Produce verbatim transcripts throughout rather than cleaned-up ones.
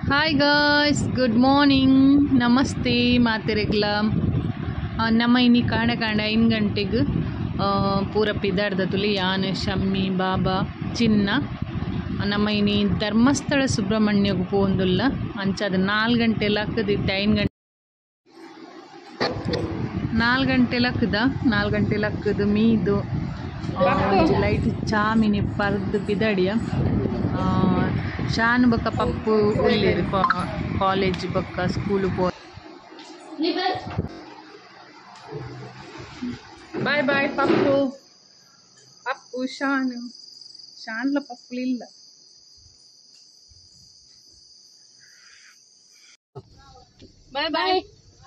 Hi guys, good morning, ನಮಸ್ತೆ ಮಾತೆರೆಗ್ಲ. ನಮ್ಮ ಇನ್ನಿ ಕಾಂಡ ಕಾಂಡ ಐದು ಗಂಟೆಗೆ ಪೂರ ಪಿದಾಡ್ದ ತುಲಿ ಯಾನ್ ಶಮ್ಮಿ ಬಾಬಾ ಚಿನ್ನ ನಮ್ಮ ಇನ್ನಿ ಧರ್ಮಸ್ಥಳ ಸುಬ್ರಹ್ಮಣ್ಯಗೂ ಪೋಂದುಲ್ಲ ಅಂಚದ ನಾಲ್ಕು ಗಂಟೆ ಲಕ್ಕದಿತ್ತು ಐದು ಗಂಟೆ ನಾಲ್ಕು ಗಂಟೆ ಲಕ್ಕದ ನಾಲ್ಕು ಗಂಟೆ ಲಕ್ಕದ ಮೀದು ಲೈಟ್ ಚಾಮಿನಿ ಪರ್ದು ಪಿದಾಡಿಯ ಶಾನ್ ಬೊಕ್ಕ ಪಪ್ಪು ಉಳ್ಳೇರು ಕಾಲೇಜ್ ಬೊಕ್ಕ ಸ್ಕೂಲು ಪೋ ಬಾಯ್ ಬಾಯ್ ಪಪ್ಪು ಪಪ್ಪು ಶಾನ್ ಶಾನ್ಲ ಪಪ್ಪು ಇಲ್ಲ. ಬಾಯ್ ಬಾಯ್.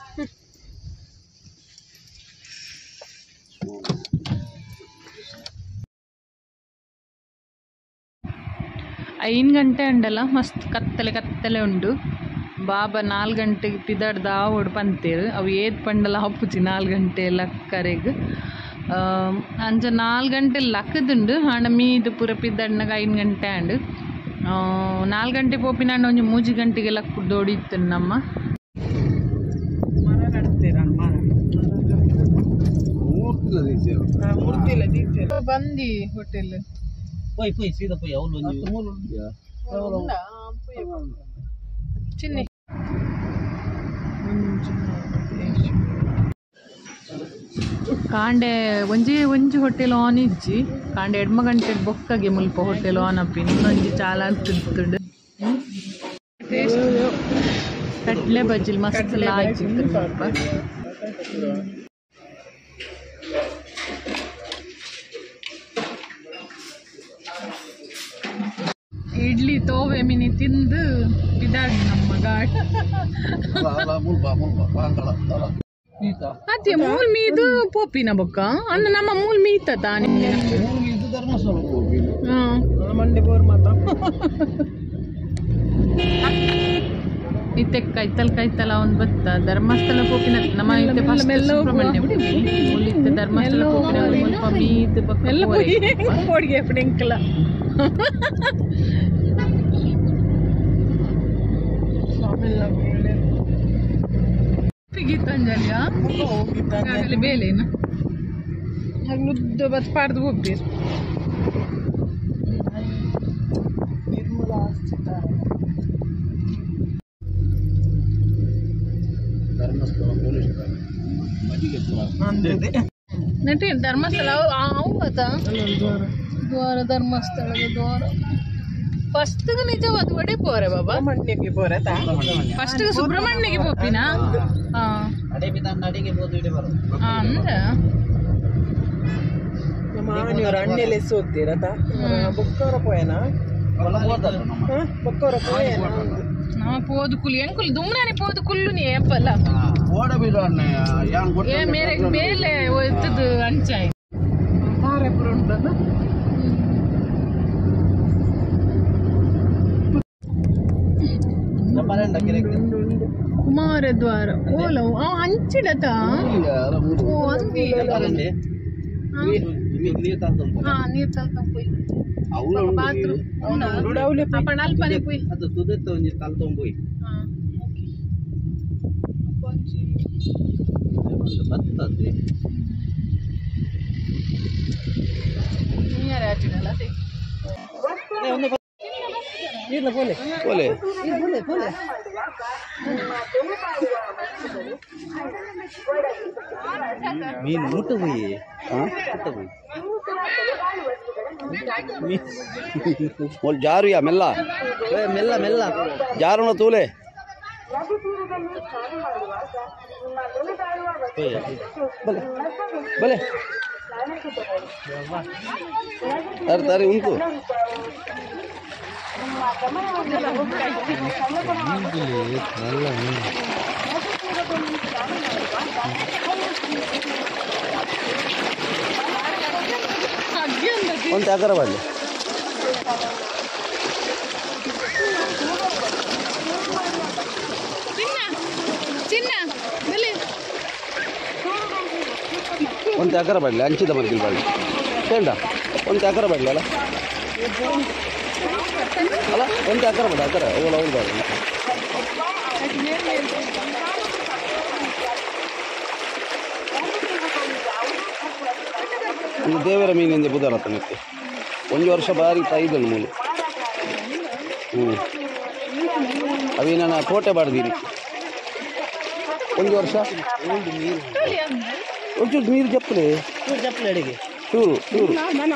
ಐದು ಗಂಟೆ ಉಂಡಲ್ಲ ಮಸ್ತ್ ಕತ್ತಲೆ ಕತ್ತಲೆ ಉಂಡು. ಬಾಬಾ ನಾಲ್ಕು ಗಂಟೆಗೆ ಪಿದಾಡ್ದ ಓಡ್ ಪಂತೇರು ಅವು ಏದ್ ಪಂಡಲ ಹಪ್ಪುಚಿ ನಾಲ್ಕು ಗಂಟೆ ಲಕ್ಕರೆಗ್ ಅಂಚ ನಾಲ್ಕು ಗಂಟೆ ಲಕ್ಕದುಂಡು ಆಂಡ ಮೀದು ಪೂರ ಪಿದಾಡ್ನಾಗ ಐದು ಗಂಟೆ ಆಂಡ್ ನಾಲ್ಕು ಗಂಟೆ ಪೋಪಿನಾಂಡ ಒಂಜಿ ಮೂಜಿ ಗಂಟೆಗೆ ಲಕ್ಕ ದೋಡಿತ್ತು ನಮ್ಮ ಬಂದಿ ಹೋಟೆಲ್ పోయి పోయి సీదా పోయి అవును చిన్ని ಕಾಂಡೆ ಒಂಜಿ ಒಂಜಿ ಹೋಟೆಲ್ ಆನ್ ಇಜ್ಜಿ ಕಾಂಡೆ ಎಡ್ಮ ಗಂಟೆ ಬೊಕ್ಕಗೆ ಮುಲ್ಪ ಹೋಟೆಲ್ ಆನ್ ಅಪ್ಪಿ ಇನ್ನೊಂಜಿ ಚಾಲ ಅಂತುಂಡು ಕಟ್ಲೆ ಬಜ್ಜಿಲ್ ಮಸ್ತ್ ಲಾಜಿತ್ತು ಸ್ವಲ್ಪ. ಇಡ್ಲಿ ತೋವೆ ಮಿನಿ ತಿಂದು ಇದಾಡಿ ನಮ್ಮ ಗಾಡ್ ಅದೇ ಮೂಲ್ ಮೀದು ಪೋಪಿನ ಬೊಕ್ಕ ಅಂದ ನಮ್ಮ ಮೂಲ್ ಮೀತ ತಾನೆ ಇತ್ತೆ ಕೈತಲ್ ಕೈತಲ ಒಂದ್ ಬತ್ತ ಧರ್ಮಸ್ಥಳ ಪೋಪಿನ ನಮ್ಮ ಇತ್ತೆ ಸುಬ್ರಹ್ಮಣ್ಯ ಇತ್ತೆ ಧರ್ಮಸ್ಥಳ ಪೋಪಿನ ಸ್ವಲ್ಪ ಮೀದು ಬೊಡಿಗೆ ಪಡಿಂಕಲ ಗೀತಾಂಜಲಿಯ ಬೇಲೇನ ಮುದ್ದು ಬತ್ ಪಾಡ್ದು ಹೋಗ್ತೀರಿ ನಟಿ ಧರ್ಮಸ್ಥಳ ಅವು ಮತ ದ್ವಾರ ಧರ್ಮಸ್ಥಳದ ದ್ವಾರ ಫಸ್ಟ್ ನಿಜವಾದ ಒಡೆ ಪೋರೆ ಬಾಬಾ ಮಂಡ್ಯಕ್ಕೆ ಪೋರೆ ಫಸ್ಟ್ ಸುಬ್ರಹ್ಮಣ್ಯಗೆ ಪೋಪಿನ ಅಂದ ಅಣ್ಣೆಲೆಸ್ ಹೋಗ್ತೀರತ ಬೊಕ್ಕವರ ಪೋಯನ ಬೊಕ್ಕವರ ಪೋಯನ ನಮ್ಮ ಪೋದು ಕುಲು ಎಂಕುಲು ದುಮ್ರಾನಿ ಪೋದು ಕುಲ್ಲು ನೀ ಎಪ್ಪಲ್ಲ ಏ ಮೇರೆ ಮೇಲೆ ಒತ್ತದು ಅಂಚಾಯಿ ಕಾರೆಪುರ ಉಂಟಲ್ಲ ಕುಮಾರ ದ್ವಾರ ಓಲವು ಅವ ಹಂಚಿಡತ ಓ ಹಂಗೆ ಹಾ ನೀರ್ ತಲ್ತಂಪೋಯ್ ಬಾತ್ರೂಮ್ ಅಪ್ಪಣ ಅಲ್ಪನೆ ಪೋಯ್ ಅದು ತುದೆತ್ತ ಒಂಜಿ ತಲ್ತಂಪೋಯ್ ಹಾ ಕೊಂಚಿ ಬತ್ತದ್ದೆ ನೀರ ಆಚಿಡಲ್ಲ ಅದೇ ಇಲ್ಲ ಬೋಲೆ ಬೋಲೆ ಬೋಲೆ ಬೋಲೆ ಮೀನು ಮುಟ್ಟ ಹೋಯಿ ಹಾಂ ಮುಟ್ಟ ಹೋಯಿ ಮೊಲ್ ಜಾರು ಯಾ ಮೆಲ್ಲ ಮೆಲ್ಲ ಮೆಲ್ಲ ಜಾರುನ ತೂಲೆ ಬಲೆ ಬಲೆ ತಾರೆ ತಾರೆ ಉಂಟು ಒಂದು ಆಕಾರ ಬರಲಿ ಒಂದು ಆಕಾರ ಬರಲಿ ಅಂಚಿದ ಮರ್ಗಿಲ್ ಬರಲಿ ಕೇಳ ಒಂದು ಆಕಾರ ಬರಲಿ ಅಲ್ಲ ಅಲ್ಲ ಎಂತ ಅಕ್ಕರ ಬೇಡ ಅಕ್ಕರ ಅವಳು ಅವಳು ಬೇಡ ಒಂದು ದೇವರ ಮೀನಿಂದ ಬುಧರ ತನಕ್ಕೆ ಒಂದು ವರ್ಷ ಬಾರಿ ತಾಯಿದನು ಮೂಲು ಹ್ಞೂ ಅವೇನ ಕೋಟೆ ಬಾಡ್ದಿರಿ ಒಂದು ವರ್ಷ ಒಂಚೂರು ನೀರು ಚಪ್ಪಲೆ ಚಪ್ಪಲೆ ಅಡಿಗೆ ಚೂರು ಚೂರು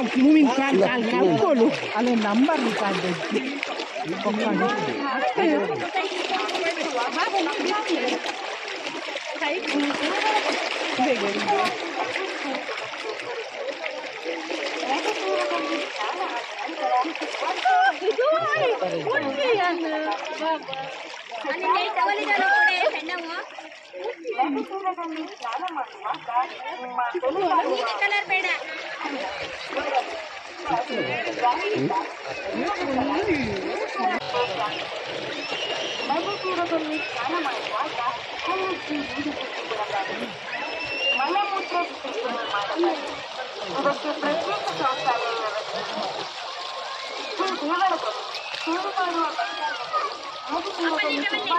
ನಂಬರ್ ಕಲರ್ ಬೇಡ ನದಿತೀರದಲ್ಲಿ ಸ್ನಾನ ಮಾಡುವಾಗ ಕೈಯಲ್ಲಿ ನೀಡಿಕೊಳ್ಳಬಾರದು. ಮಲಮೂತ್ರ ವಿಸರ್ಜನೆ ಮಾಡಬಾರದು. ಇದಕ್ಕೆ ಪ್ರತ್ಯೇಕ ಶೌಚಾಲಯ ವ್ಯವಸ್ಥೆ. ಶ್ರೀ ದೇವರದಲ್ಲಿ ಸೇವೆ ಮಾಡುವ ಭಕ್ತಾದಿಗಳು ನದಿತೀರದಲ್ಲಿ ತುಂಬಾ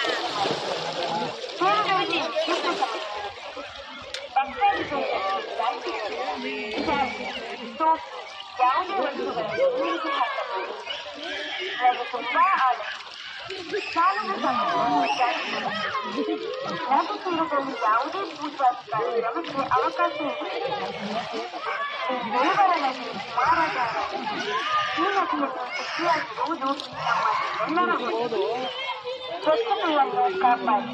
ಸೇವೆಗಳಿಗೆ ಹೆಚ್ಚು ಸಮಯ ಭಕ್ತಾದಿಗಳಿಗೆ ಸೋಪ್ ಯಾವುದೇ ವಸ್ತುಗಳನ್ನು ನೀರಿಗೆ ಹಾಕಬಹುದು. ನದಿ ತುಂಬಾ ಆಳ ಸ್ನಾನದ ಸಮಯ ನದಿ ತೀರದಲ್ಲಿ ಯಾವುದೇ ಪೂಜಾ ಕಾರ್ಯಕ್ರಮಕ್ಕೆ ಅವಕಾಶ ಇದೆ. ದೇವರ ನದಿ ಮಾರಾಟ ಈ ನದಿಯಲ್ಲಿ ಶುಚಿಯಾಗಿರುವುದು ನಮ್ಮನ್ನೆಲ್ಲರ ಹೊಣೆ. ಸ್ವಚ್ಛತೆಯನ್ನು ಕಾಪಾಡಿ.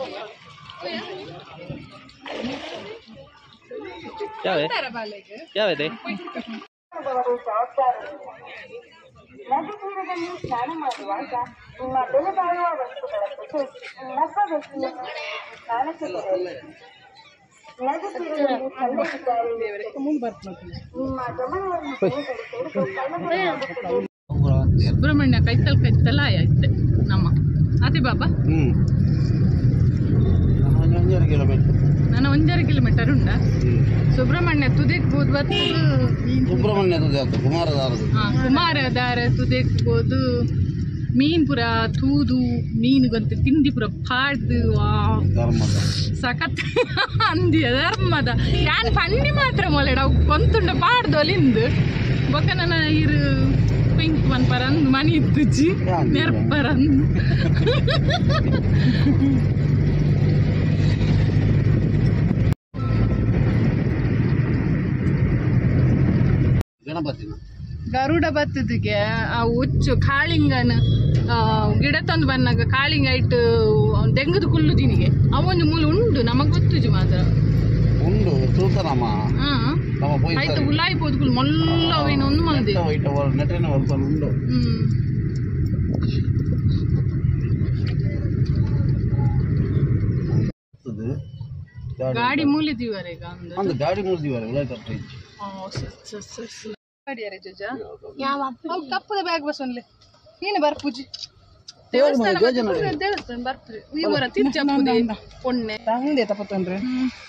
ಯಾವಿದೆ ನದಿ ತೀರದಲ್ಲಿ ಸ್ನಾನ ಮಾಡುವಾಗ ನಿಮ್ಮ ಬೆಲೆ ಬಾಳುವ ವಸ್ತುಗಳ ಜೊತೆ ಇನ್ನೊಬ್ಬ ವ್ಯಕ್ತಿಯನ್ನು ಸ್ನಾನಕ್ಕೆ ಬಿಡಬೇಕು. ನದಿ ತೀರದಲ್ಲಿ ಕಳ್ಳರಿದ್ದಾರೆ. ನಿಮ್ಮ ಗಮನವನ್ನು ಸೇರಿಸಲು ಸುಬ್ರಹ್ಮಣ್ಯ ಕೈತಲ್ ಕೈತಲ್ಲ ಆಯ್ತು ನಮ್ಮ ಅತಿ ಬಾಬಾ ಹ್ಞೂ ಒಂದೂವರೆ ಕಿಲೋಮೀಟರ್ ನಾನು ಒಂದೂವರೆ ಕಿಲೋಮೀಟರ್ ಉಂಡ ಸುಬ್ರಹ್ಮಣ್ಯ ತುದಿಕ್ ಬೋದು ಬತ್ತು ಸುಬ್ರಹ್ಮಣ್ಯ ತುದಿ ಆಯ್ತು ಕುಮಾರಧಾರದು ಹಾಂ ಕುಮಾರಧಾರ ತುದಿಕ್ ಬೋದು ಮೀನ್ಪುರ ತೂದು ಮೀನುಗಂತ ತಿಂಡಿ ಪುರ ಪಾಡ್ದು ಧರ್ಮದ ಸಖತ್ ಅಂದಿಯ ಧರ್ಮದ ಯಾನ್ ಪಂಡಿ ಮಾತ್ರ ಮೊಲೆಡ ಅವು ಕೊಂತುಂಡ ಪಾಡ್ದು ಅಲ್ಲಿಂದು ಬೊಕ್ಕ ನನ್ನ ಇರು ಪಿಂಕ್ ಮನ್ ಪರಂದು ಮನಿ ಇತ್ತುಜಿ ನೆರ್ಪರಂದು ಗಣಪತಿನ ಗರುಡ ಬತ್ತದಿಗೆ ಆ ಹುಚ್ಚು ಕಾಳಿಂಗನ ಗಿಡ ತಂದು ಬಂದಾಗ ಕಾಳಿಂಗ ಇಟ್ಟು ದೆಂಗದ ಕುಲ್ಲು ದಿನಿಗೆ ಅವೊಂದು ಮೂಲ ಉಂಡು ನಮಗೆ ಗೊತ್ತುಜು ಮಾತ್ರ ಉಂಡು ತೂತನಮ್ಮ ಹಾಂ ಆಯ್ತು ಉಲಾಯಿ ಪೋದ್ಕುಲ್ ಮೊಲ್ಲ ಅವೇನು ಒಂದು ಮಲ್ದೆ ನೆಟ್ಟಿನ ವರ್ಪನ್ ಉಂಡು ಹ್ಞೂ ಗಾಡಿ ಮೂಲಿದೀವರೆ ಈಗ ಒಂದು ಗಾಡಿ ಮುರಿದಿವರೆ ಉಲಾಯಿ ಕಟ್ಟಿ ಗಾಡಿಯಾರೆ ಜಜ್ಜ ಅವು ಕಪ್ಪದ ಬ್ಯಾಗ್ ಬಸ್ ಒನ್ಲೆ ನೀನು ಬರ್ಪೂಜಿ ದೇವಸ್ಥಾನ ಬರ್ತೀರಿ ಇವರ ತಿರ್ಚಪ್ಪುದಿ ಪೊಣ್ಣೆ ಹಂಗೆ ತಪ್ಪತ್ತಂದ್ರೆ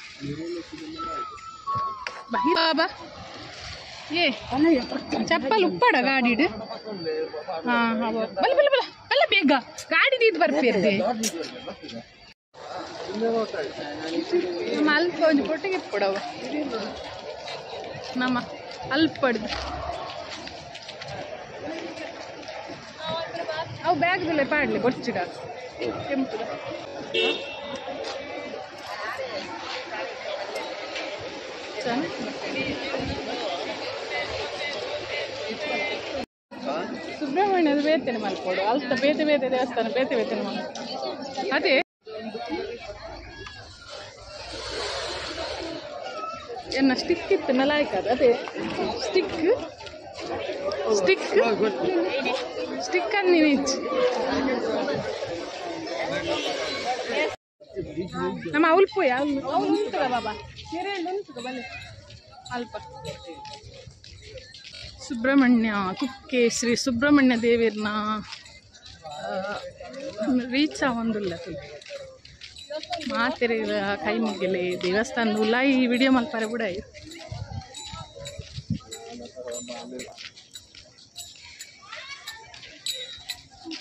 ಬಾಬಾ ಏ ಚಪ್ಪಲ್ ಉಪ್ಪಡ ಗಾಡಿಡ್ ಹಾಂ ಬಲ್ಲ ಬಲ್ಲ ಬಲ್ಲ ಬಲ್ಲ ಬೇಗ ಗಾಡಿ ದೀದ್ ಬರ್ಪೇರ್ದೆ ಅಲ್ಪ ಒಂದು ಕೊಟ್ಟಿಗೆ ಕೊಡವ ನಮ್ಮ ಅಲ್ಪಡ್ದು ಅವು ಬ್ಯಾಗ್ದಲ್ಲೇ ಪಾಡ್ಲಿ ಗೊಚ್ಚಿಡ ಕೆಂಪು ಸುಬ್ರಹ್ಮಣ್ಯದ ಬೇತನೆ ಮಲ್ಕೊಡು ಅಲ್ತ ಬೇತೆ ಬೇತೆ ದೇವಸ್ಥಾನ ಬೇತೆ ಬೇತನೆ ಮಲ್ ಅದೇ ಎನ್ನ ಸ್ಟಿಕ್ ಇತ್ತು ಮೆಲಾಯ್ಕದು ಅದೇ ಸ್ಟಿಕ್ ಸ್ಟಿಕ್ ಸ್ಟಿಕ್ ಅನ್ನು ನೀವು ಇಚ್ಚಿ ನಮ್ಮ ಅವಲ್ಪೋಯ ಅವ್ರು ಉಂಟದ ಬಾಬಾ ಕೆರೆಯಲ್ಲಿ ಉಂಟದ ಬಲೆ ಅಲ್ಪ ಸುಬ್ರಹ್ಮಣ್ಯ ಕುಕ್ಕೆ ಶ್ರೀ ಸುಬ್ರಹ್ಮಣ್ಯ ದೇವಿರ್ನ ರೀಚ್ ಆಗೊಂದಿಲ್ಲ ಮಾತೆರೆ ಕೈ ಮುಗಿಲೆ ದೇವಸ್ಥಾನ ಉಲಾಯಿ ವಿಡಿಯೋ ಮಲ್ಪಾರೆ ಬಿಡ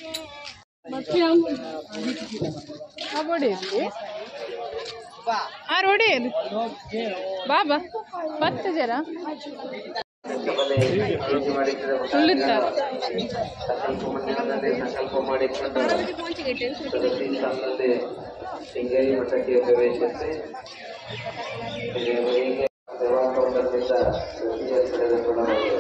ಬಾಬಾ ಬತ್ತ ಜರ ತುಳಿತಾರೆ ಸಂಕಲ್ಪ ಮಾಡಿಕೊಂಡು ಶೃಂಗೇರಿ ಮಠಕ್ಕೆ ಪ್ರವೇಶಿಸಿ ಸೇವಾಕೌಂಟದಿಂದ ಪಡೆದುಕೊಳ್ಳಬಹುದು.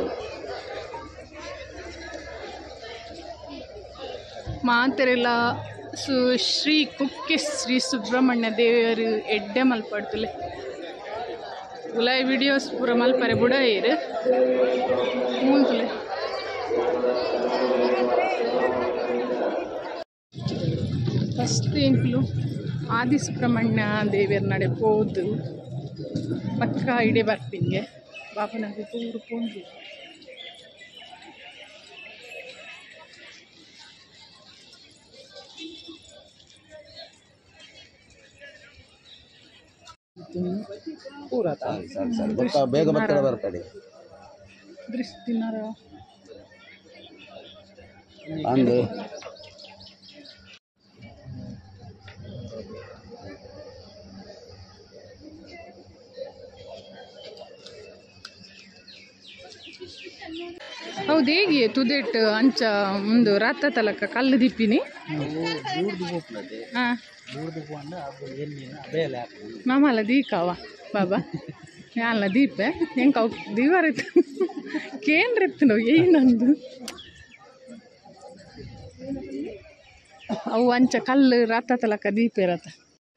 ಮಾತೆರೆಲ್ಲ ಸು ಶ್ರೀ ಕುಕ್ಕೆ ಶ್ರೀ ಸುಬ್ರಹ್ಮಣ್ಯ ದೇವರು ಎಡ್ಡೆ ಮಲ್ಪಡ್ತಲೆ ಉಲಾಯ್ ವಿಡಿಯೋಸ್ ಪೂರ ಮಲ್ಪರೆ ಬುಡ ಏರು ಮೂಲ್ತಲೆ ಫಸ್ಟ್ ಎಂಕ್ಲು ಆದಿ ಸುಬ್ರಹ್ಮಣ್ಯ ದೇವಿಯರ ನಡೆ ಪೋದು ಪಕ್ಕ ಇಡೆ ಬರ್ಪಿಂಗೆ ಬಾಬನಾಗೆ ಪೂರು ಪೋಂದು ಪೂರ ಸಾರಿ ಸಾರಿ ಸಾರಿ ಗೊತ್ತಾ ಬೇಗ ಬರ್ತಾರೆ ಬರ್ತಾರೆ ದೃಷ್ಟಿ ದಿನಾರ ಅಂದು ಹೌದು ಹೇಗೆ ತುದೇಟ್ ಅಂಚ ಒಂದು ರಾತ ತಲಕ ಕಲ್ಲು ದಿಪ್ಪಿನಿ ಹಾಂ ಮಾಮಲ್ಲ ದೀಕಾವ ಬಾಬಾ ಯಾನ್ಲ ದೀಪೆ ಹೆಂಗೆ ಅವು ದೀವಾರ ಕೇಂದ್ರತ್ತು ನಾವು ಏನಂದು ಅವು ಅಂಚ ಕಲ್ಲು ರಾತ ತಲಕ ದೀಪ ಇರತ್ತ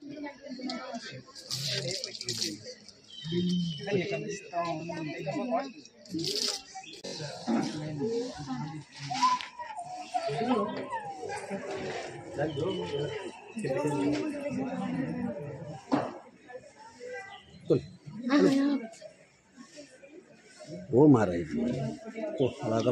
वो मारा है तो लागल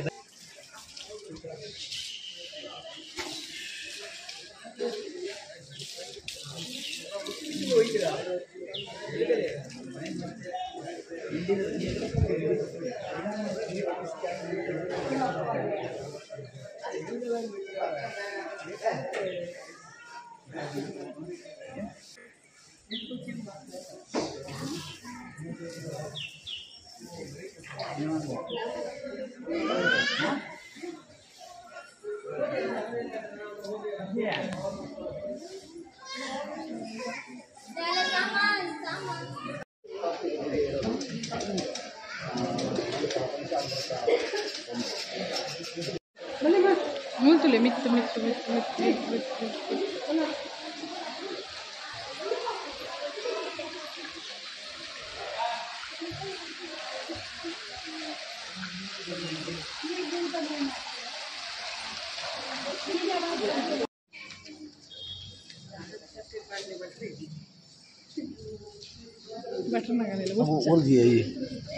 ಮೂತುಲೆ ಮಿತ್ತು ಮಿತ್ತು ಮಿತ್ತು ಮಿತ್ತು ಮಿತ್ತು बटर लगाने लगा वो और दिया ये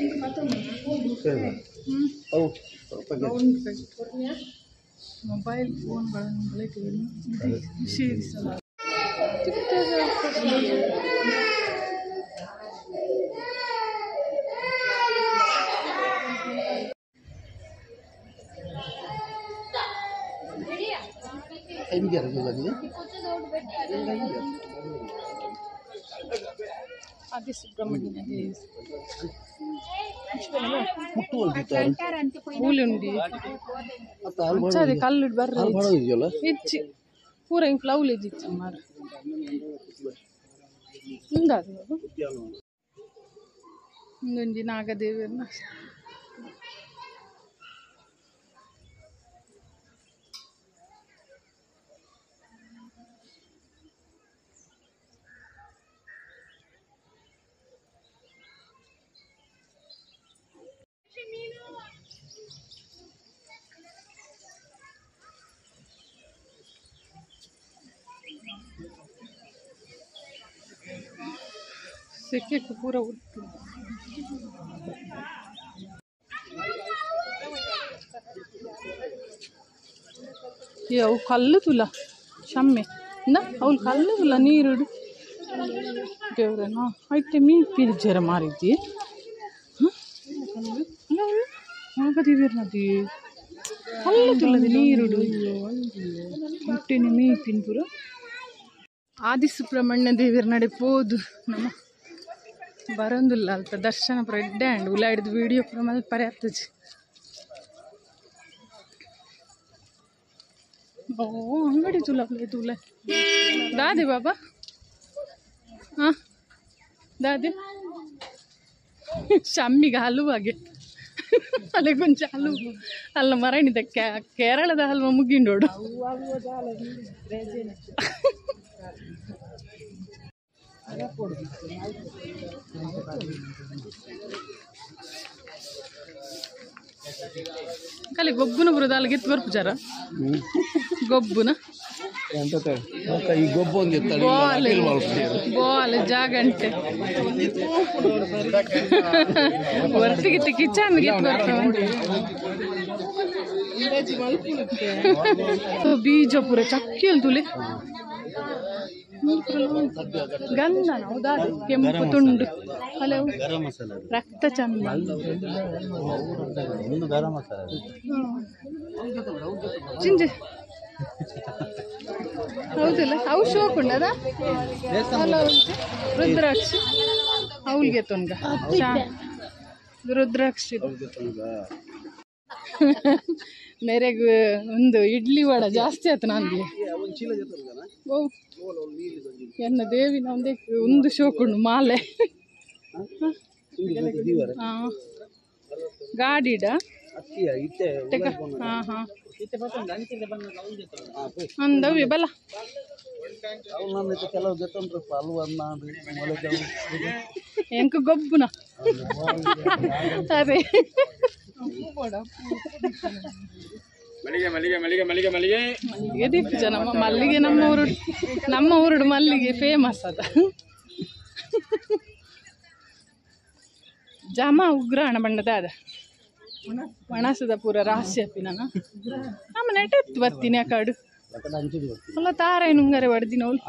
ओ मोबाइल फोन ಬಳಕೆ ವಿಶೇಷ आई भी क्या रखने लगी है आदि सुब्रह्मण्य ಮುಟ್ಟು ಅಲ್ದಿತಾರೆ ಮೂಲುಂಡಿ ಸರಿ ಕಲ್ಲು ಬರ್ರ ಹೆಚ್ಚಿ ಪೂರ ಹಿಂಗೆ ಫ್ಲೌಲ್ ಇದ್ದಿತ್ತು ಮಾರ ಹಿಂಗಾದ ಹಿಂಗೊಂದು ನಾಗದೇವಿಯನ್ನ सेके को पूरा उठ ये अವು ಕಲ್ಲು ತುಲ ಶಮ್ಮೆ ना ಅವಳು ಕಲ್ಲು ತುಲ ನೀರು ದೇವ್ರನ ಐತೆ ಮೀನು ಪೀರಿ ಜರ ಮಾರಿದ್ದಿ ಆಗದಿದ್ದೀರ ನದಿ ಕಲ್ಲು ತುಲದ ನೀರು ಒಟ್ಟಿನ ಮೀಪಿನ ಪುರ ಆದಿ ಸುಬ್ರಹ್ಮಣ್ಯ ದೇವಿರ ನಡೆ ಪೋದು ನಮ್ಮ ಬರೋದಿಲ್ಲ ಅಲ್ಪ ದರ್ಶನ ಪುರ ಎಡ್ಡೆ ಅಂಡ್ ಉಲಾಡಿದ ವಿಡಿಯೋ ಪುರ ಮಲ್ಪರೆ ಆಗ್ತದೆ. ಓ ಅಂಗಡಿ ತುಲ ತುಲ ದಾದಿ ಬಾಬಾ ಹಾಂ ದಾದಿ ಶಮ್ಮಿಗೆ ಹಲುವಾಗೆ ಅಲ್ಲೇ ಕೊಂಚ ಹಲವು ಅಲ್ಲ ಮರಣಿದ ಕೇರಳದ ಹಲ್ವ ಮುಗಿಂಡೋಡು ಕಲಿ ಗೊಬ್ಬುನ ಬರೋದು ಅಲ್ಲಿಗೆ ಎತ್ತು ಬರ್ಪುಚಾರ ಗೊಬ್ಬುನ ಈ ಗೊಬ್ಬು ಬಾಲ್ ಬಾಲ್ ಜಾಗಂಟೆ ಹೊರಟಿಗಿತ್ತು ಕಿಚನ್ಗೆ ಎತ್ತು ಬರ್ತಾವೆ ಬೀಜಪುರ ಚಕ್ಕಿಯಲ್ಲಿ ತುಲೆ ಗಂಧ ಹೌದಾದ ಕೆಂಪು ತುಂಡು ಹಲವು ರಕ್ತ ಚಂದ ಚಿಂಜೆ ಹೌದಿಲ್ಲ ಅವು ಶೋಕುಂಡ ಅದ ರುದ್ರಾಕ್ಷಿ ಅವಳಿಗೆ ತೊಂಗ ರುದ್ರಾಕ್ಷಿ ನೆರೆಗೆ ಒಂದು ಇಡ್ಲಿ ವಡ ಜಾಸ್ತಿ ಆಯ್ತು ನನಗೆ ಎನ್ನ ದೇವಿನ ಒಂದೇ ಒಂದು ಶೋಕುಂಡು ಮಾಲೆ ಹಾಂ ಗಾಡಿಡ ಹಾಂ ಹಾಂ ಅಂದವಿ ಬಲ ಎಂಕ ಗೊಬ್ಬುನ ಅದೇ ಮಲ್ಲಿಗೆ ಮಲ್ಲಿಗೆ ಮಲ್ಲಿಗೆ ಮಲ್ಲಿಗೆ ಮಲ್ಲಿಗೆ ಮಲ್ಲಿಗೆ ದೀಪ ನಮ್ಮ ಮಲ್ಲಿಗೆ ನಮ್ಮ ಊರು ನಮ್ಮ ಊರುಡು ಮಲ್ಲಿಗೆ ಫೇಮಸ್ ಅದ ಜಾಮ ಉಗ್ರಾಣ ಬಣ್ಣದ ಅದ ಮಣಸದ ಪೂರ ರಾಶಿ ಅಪ್ಪಿನ ನಮ್ಮ ನೆಟ್ಟೆತ್ತು ಬರ್ತೀನಿ ಆ ಕಾಡು ಅಲ್ಲ ತಾರಾಯಿ ನುಂಗರೆ ಹೊಡೆದಿನ ಅವಳು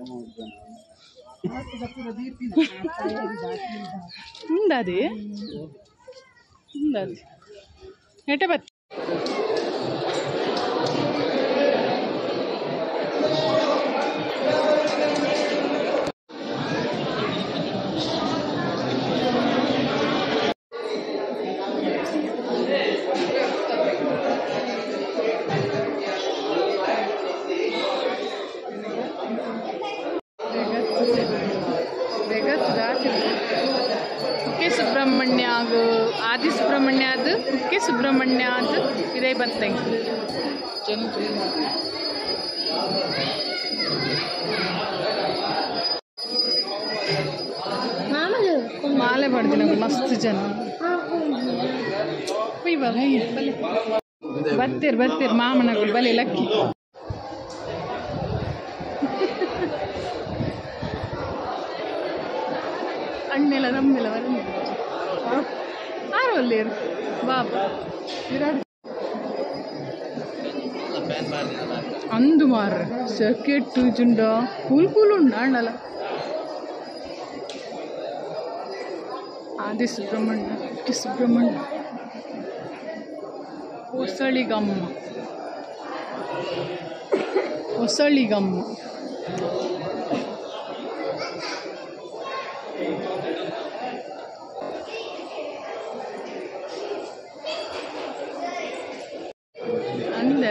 ಹಿಂದದಿ ಹಿಂದದಿ ನೆಟ್ಟೆ ಬತ್ತಿ ಕುಕ್ಕೆ ಸುಬ್ರಹ್ಮಣ್ಯ ಆಗು ಆದಿ ಸುಬ್ರಹ್ಮಣ್ಯ ಅದು ಕುಕ್ಕೆ ಸುಬ್ರಹ್ಮಣ್ಯ ಅದು ಇದೇ ಬಂತಂಗೆ ಜನ ಮಾಲೆ ಮಾಡ್ತೀನಿ ಮಸ್ತ್ ಜನ ಬರ್ತೀರಿ ಬರ್ತೀರಿ ಮಾಮನಗಳು ಬಲೆ ಲಕ್ಕಿ ಅಣ್ಣೆಲ್ಲ ನಮ್ಮೆಲ್ಲ ಬರ ಆರು ಅಲ್ಲೇರು ಬಾಬಾ ವಿರಾಟ್ ಅಂದು ಮಾರ ಸರ್ಕೆಟ್ಟು ಜುಂಡ ಕೂಲ್ ಕೂಲ್ ಉಂಡ ಅಣ್ಣಲ್ಲ ಆದಿ ಸುಬ್ರಹ್ಮಣ್ಯ ಕುಕ್ಕೆ ಸುಬ್ರಹ್ಮಣ್ಯ ಹೊಸಳಿಗಮ್ಮ ಹೊಸಳಿಗಮ್ಮ ಅಂದೆ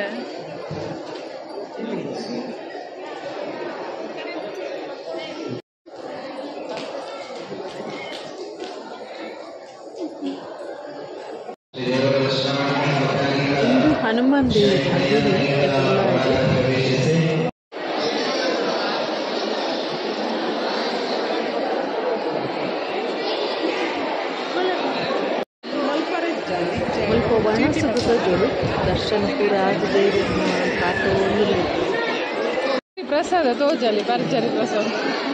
ಹನುಮಾನ್ ದೇವಿ ಸ್ವಲ್ಪ ಒಣಸುತ್ತರು ದರ್ಶನಪುರ ದೇವಿ ಪ್ರಸಾದ ತೋಜಲಿ ಭರ್ಜರಿ ಪ್ರಸಾದ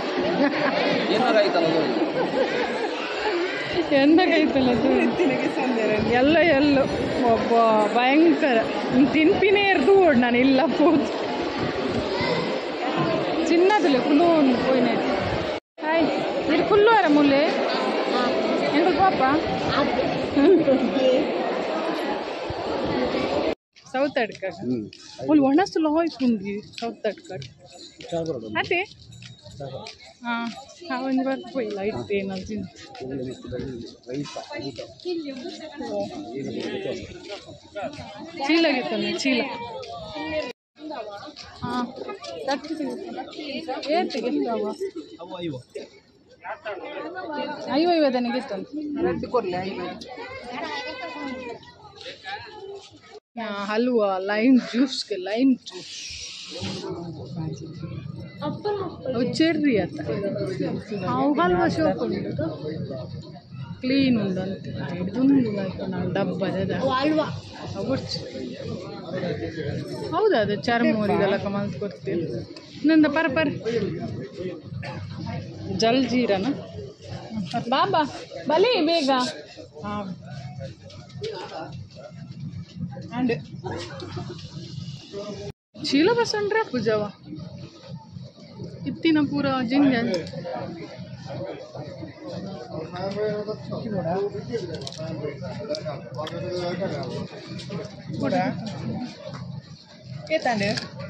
ಎಂದಾಗೈತಲ್ಲ ಎಲ್ಲ ಎಲ್ಲೋ ಒಬ್ಬ ಭಯಂಕರ ತಿನ್ಪಿನೇ ಇರ್ದು ಓಡ್ ನಾನು ಇಲ್ಲ ಹೋದ್ ಚಿನ್ನದಲ್ಲ ಫುಲ್ಲು ಪೋಯ್ನ ಹಾಯ್ ಇದು ಫುಲ್ಲು ಅರ ಮುಲ್ಲೆ ಎಂತ ಪಾಪ ಸೌತ್ ಅಡ್ಕ ಅಲ್ಲಿ ಒಣಸಲು ಹೋಯ್ತುಂಡಿ ಸೌತ್ ಅಡ್ಕ ಅದೇ ಹಾಂ ಒಂದು ಬರ್ತಿಲ್ಲ ಇಟ್ಟೇನು ಚೀಲ ಆಗಿತ್ತಲ್ಲ ಚೀಲ ಹಾಂ ತಟ್ಟಿ ಸಿಗುತ್ತೆ ಏತಿಗೆ ಎಷ್ಟಾವ ಐವ ಐವದನಿಗೆ ಇತ್ತಲ್ಲ ರದ್ದು ಕೊಡಲಿ ಐವತ್ತು ಹಲ್ವಾ ಲೈಮ್ ಜ್ಯೂಸ್ಗೆ ಲೈಮ್ ಜ್ಯೂಸ್ ಅವು ಚೆರ್ರಿ ಅತ್ತ ಅವು ಹಲ್ವಾ ಶೋಪ್ ಉಂಟು ಕ್ಲೀನ್ ಉಂಟಂತೆ ಹಿಡ್ದುಂಡು ನಾವು ಡಬ್ಬದ ಹಲ್ವಾ ಹೌದಾ ಅದು ಚರ್ಮೂರಿಗೆಲ್ಲ ಕಮಲ್ತ್ ಕೊಡ್ತೀವಿ ಇನ್ನೊಂದು ಪರ ಪರ ಜಲ್ಜೀರನ ಬಾಬಾ ಬಲಿ ಬೇಗ ಹಾಂ ಅಂಡ್ ಚೀಲ ಬಸಂಡ್ರೆ ಪೂಜಾವ ಇತ್ತಿನ ಪೂರ ಜಿಂಜ ಏತಾಂಡೆ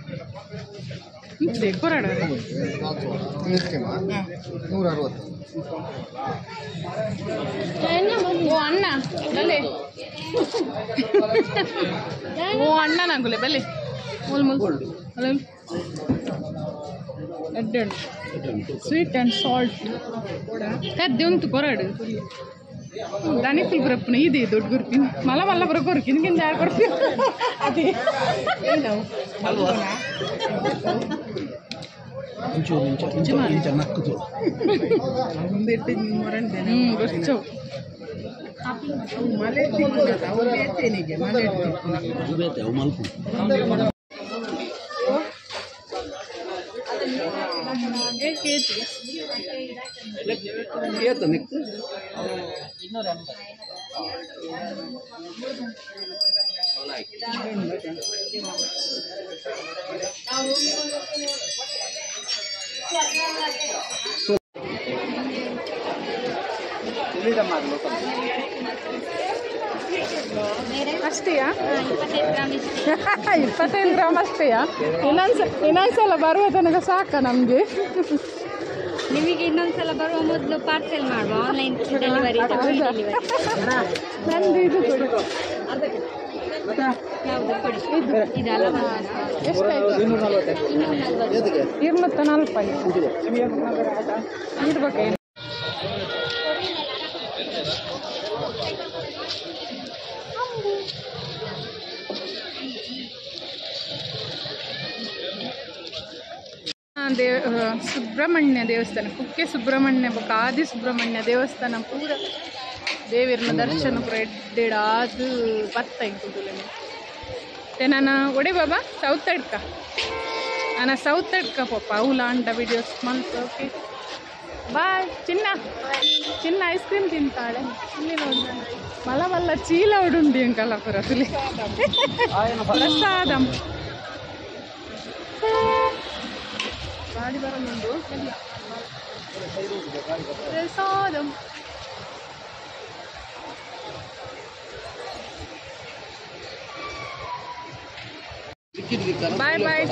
ಇದೆ ಕೊರಡ ನೂರ ಅರವತ್ತು ಓ ಅಣ್ಣ ಬಲೆ ಓ ಅಣ್ಣ ನಂಗುಲೆ ಬಲೆ ಮೂಲ್ ಮೂಲ್ ಅಲ್ಲ ಎಡ್ಡೆಣ್ಣು ಸ್ವೀಟ್ ಆ್ಯಂಡ್ ಸಾಲ್ಟ್ ಕದ್ದೆ ಉಂಟು ಕೊರಡು ದಾನಿಪುಲ್ ಬರಪ್ಪನ ಇದೆ ದೊಡ್ಡ ಗುರುಪಿನ ಮಲ ಮಲ್ಲ ಬರೋ ಕೊರ್ಕಿನ ಕಿಂದ ಯಾರು ಕೊಡ್ತೀವಿ ಅದೇ ಏನು ಅಷ್ಟೇಯಾ ಇಪ್ಪತ್ತೈದು ಗ್ರಾಮ್ ಅಷ್ಟೇಯಾ ಇನ್ನೊಂದ್ಸ ಇನ್ನೊಂದ್ಸಲ ಬರುವ ತನಕ ಸಾಕ ನಮಗೆ ನಿಮಗೆ ಇನ್ನೊಂದ್ಸಲ ಬರುವ ಮೊದಲು ಪಾರ್ಸೆಲ್ ಮಾಡುವ ಆನ್ಲೈನ್ ಡೆಲಿವರಿ ನಂದು ಇದು ಕೊಡಿ ಯಾವುದು ಕೊಡಿ ಇದಲ್ಲ ಎಷ್ಟಾಯ್ತು ಇರ್ಮತ್ತ ನಾಲ್ಕು ಇರ್ಬೇಕು ದೇವ ಸುಬ್ರಹ್ಮಣ್ಯ ದೇವಸ್ಥಾನ ಕುಕ್ಕೆ ಸುಬ್ರಹ್ಮಣ್ಯ ಆದಿ ಸುಬ್ರಹ್ಮಣ್ಯ ದೇವಸ್ಥಾನ ಪೂರ ದೇವಿರನ ದರ್ಶನ ಪೂರ ಎಡ್ಡೆಡಾದು ಬತ್ತ ಇಂಕುದುಲೆ ನಾನು ಒಡೆ ಬಾಬಾ ಸೌತ್ ಅಡ್ಕ ನಾನು ಸೌತ್ ಅಡ್ಕ ಪಪ್ಪ ಅವಲ ಅಂಟ ವಿಡಿಯೋಸ್ ಮಂತ್ ಓಕೆ ಬಾಯ್ ಚಿನ್ನ ಚಿನ್ನ ಐಸ್ ಕ್ರೀಮ್ ತಿಂತಾಳೆ ಇಲ್ಲಿ ನೋಡಿ ಮಲ ಮಲ್ಲ ಚೀಲ ಉಡುಂಡಿ ಅಂಕಲ್ಲ ಪುರ ತುಲಿ ಪ್ರಸಾದಂ ಗಾಡಿ ಬರಲ್ಲುಂಡು ಪ್ರಸಾದಂ ಬಾಯ್ ಬಾಯ್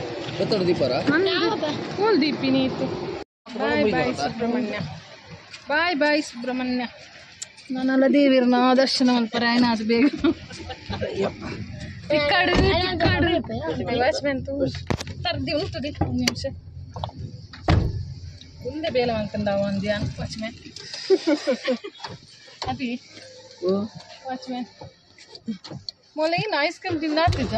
ಕೂಲ್ ದೀಪಿನಿ ಇತ್ತು ಬಾಯ್ ಬಾಯ್ ಸುಬ್ರಹ್ಮಣ್ಯ ಬಾಯ್ ಬಾಯ್ ಸುಬ್ರಹ್ಮಣ್ಯ ನಾನೆಲ್ಲ ದೇವಿರನ ದರ್ಶನ ಮಲ್ಪರ ಏನಾದ್ರು ಬೇಗ ಇಕ್ಕಡು ಇಕ್ಕಡು ವಾಚ್ಮೆಂಟು ತರ್ದಿ ಉಂಟುದಿ ಒಂದು ನಿಮಿಷ ಮುಂದೆ ಬೇಲ ಅನ್ಕೊಂಡ ಒಂದ್ಯಾ ವಾಚ್ಮೆನ್ ಅದಿ ವಾಚ್ಮೆನ್ ಮೊಲ ಏನು ಐಸ್ ಕ್ರೀಮ್ ತಿಂದ ಆಗ್ತಿದ್ದ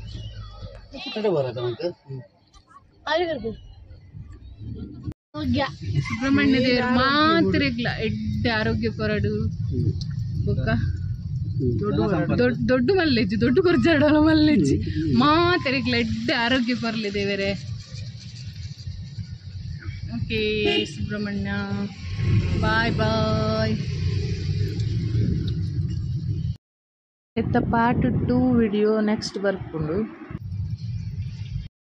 ಸುಬ್ರಹ್ಮಣ್ಯ ದೇವರು ಮಾತ್ರ ಇಗ್ಲ ಎಡ್ಡೆ ಆರೋಗ್ಯ ಕೊರಡು ಬೊಕ್ಕ ದೊಡ್ಡ ದೊಡ್ಡ ಮಲ್ಲೆಜ್ಜಿ ದೊಡ್ಡ ಕೊರ್ಜಾಡೋಲ್ಲ ಮಲ್ಲೆಜ್ಜಿ ಮಾತ್ರ ಇಗ್ಲ ಎಡ್ಡೆ ಆರೋಗ್ಯ ಬರಲಿ ದೇವರೇ ಓಕೆ ಸುಬ್ರಹ್ಮಣ್ಯ ಬಾಯ್ ಬಾಯ್ ಇತ್ತ ಪಾರ್ಟ್ ಟೂ ವಿಡಿಯೋ ನೆಕ್ಸ್ಟ್ ಬರ್ಕೊಂಡು